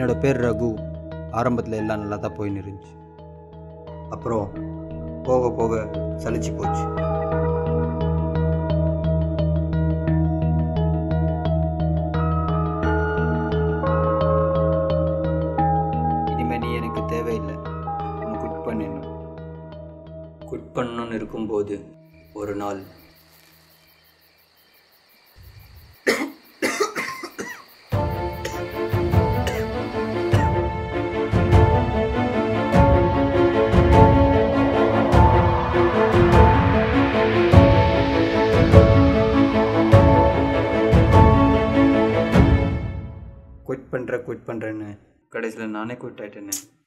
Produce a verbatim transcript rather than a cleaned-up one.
என்னோடய பேர் ரகு. ஆரம்பத்தில் எல்லாம் நல்லா தான் போயின்னு இருந்துச்சு. அப்புறம் போக போக சலிச்சு போச்சு. இனிமே நீ எனக்கு தேவையில்லை, நான் குட் பண்ணணும். குட் பண்ணணும்னு இருக்கும்போது ஒரு நாள் குவிட் பண்ணுற குவிட் பண்ணுறேன்னு கடைசியில் நானே குவிட் ஆகிட்டேன்னு.